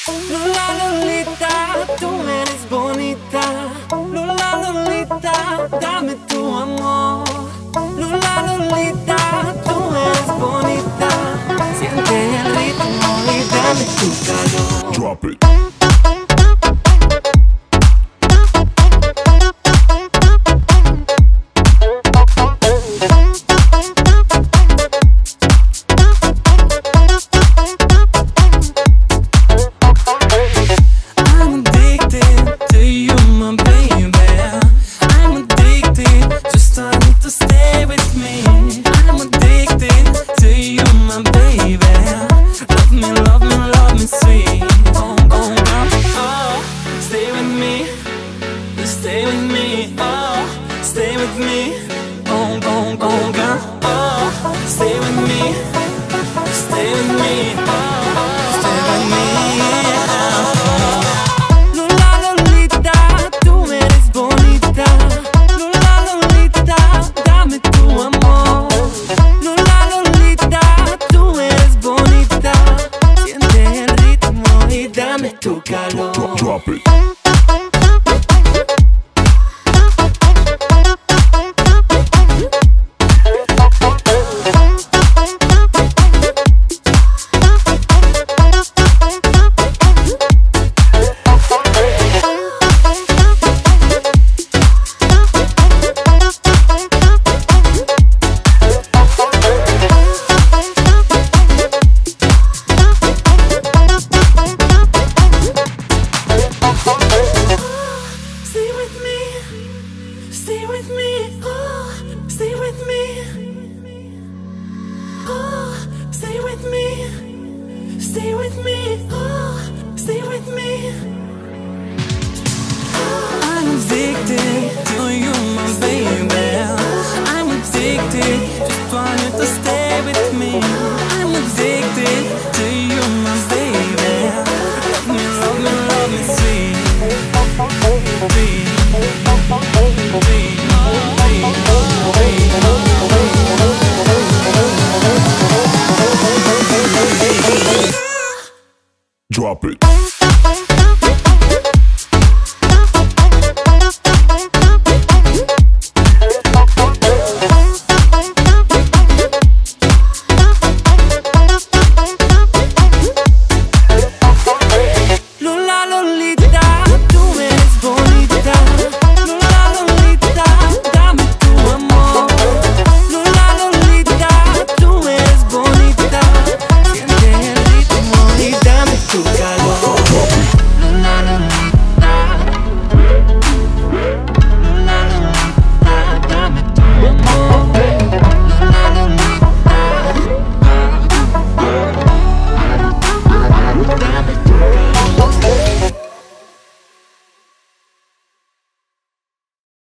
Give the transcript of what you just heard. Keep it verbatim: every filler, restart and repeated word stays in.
Lola Lolita, tú eres bonita. Lola Lolita, dame tu amor. Lola Lolita, tú eres bonita. Siente el ritmo y dame tu calor. Drop it. Stay with me, oh, stay with me, oh, oh, oh, girl, oh, stay with me, stay with me, oh, stay with me, oh. Lola Lolita, tú eres bonita. Lola Lolita, dame tu amor. Lola Lolita, tú eres bonita. Siente el ritmo y dame tu calor. Drop it. Stay with me, oh, stay with me, oh, stay with me, stay with me, oh, stay with me. I'm addicted to you, my baby. I'm addicted, just want you to stay with me. I'm addicted to you, my baby. Love me, love me, love me, sweet, sweet. Drop it.